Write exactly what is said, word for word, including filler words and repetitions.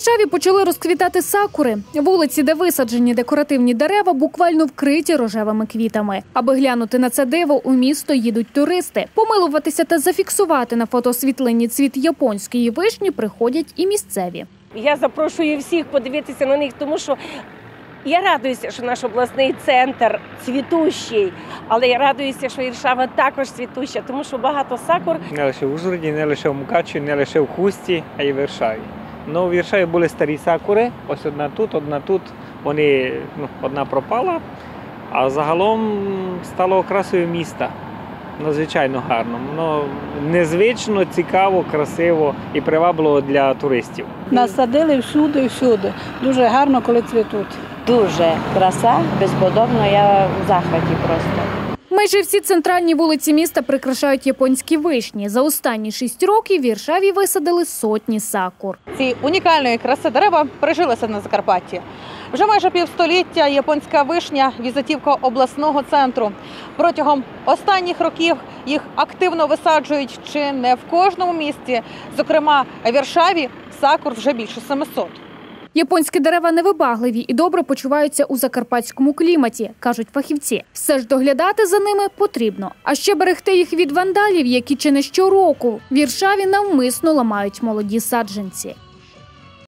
Варшаві почали розквітати сакури. Вулиці, де висаджені декоративні дерева, буквально вкриті рожевими квітами. Аби глянути на це диво, у місто їдуть туристи. Помилуватися та зафіксувати на фотосвітлині цвіт японської вишні приходять і місцеві. Я запрошую всіх подивитися на них, тому що я радуюся, що наш обласний центр цвітущий, але я радуюся, що Варшава також цвітуща, тому що багато сакур. Не лише в Ужгороді, не лише в Мукачеві, не лише в Хусті, а й в Варшаві. Ну, в Варшаві були старі сакури, ось одна тут, одна тут. Вони, ну, одна пропала, а загалом стало окрасою міста. Надзвичайно гарно. Воно незвично, цікаво, красиво і привабливо для туристів. Насадили всюди, всюди. Дуже гарно, коли цвітуть. Дуже краса, безподобно, я в захваті просто. Майже всі центральні вулиці міста прикрашають японські вишні. За останні шість років в Варшаві висадили сотні сакур. Ці унікальної краси дерева прижилися на Закарпатті. Вже майже півстоліття японська вишня – візитівка обласного центру. Протягом останніх років їх активно висаджують чи не в кожному місті. Зокрема, в Варшаві сакур вже більше семисот. Японські дерева невибагливі і добре почуваються у закарпатському кліматі, кажуть фахівці. Все ж доглядати за ними потрібно. А ще берегти їх від вандалів, які чи не щороку в Варшаві навмисно ламають молоді саджанці.